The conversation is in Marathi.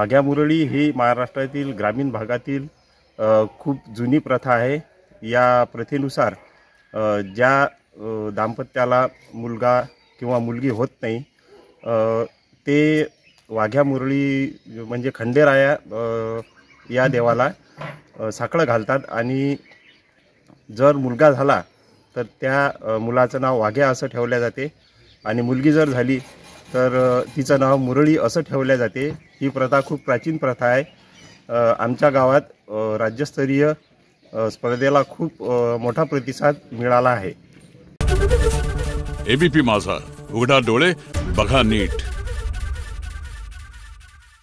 वाघ्या मुरळी ही महाराष्ट्रातील ग्रामीण भागातील खूप जुनी प्रथा आहे। या प्रथेनुसार ज्या दाम्पत्याला मुलगा किंवा मुलगी होत नाही ते वाघ्या मुरळी म्हणजे खंडेराया या देवाला साखळं घालतात आणि जर मुलगा झाला तर त्या मुलाचं नाव वाघ्या असं ठेवले जाते आणि मुलगी जर झाली तर तिचं नाव मुरळी असं ठेवले जाते। ही प्रथा खूप प्राचीन प्रथा आहे। आमच्या गावात राज्यस्तरीय स्पर्धेला खूप मोठा प्रतिसाद मिळाला आहे। एबीपी माझा, उघडा डोळे बघा नीट।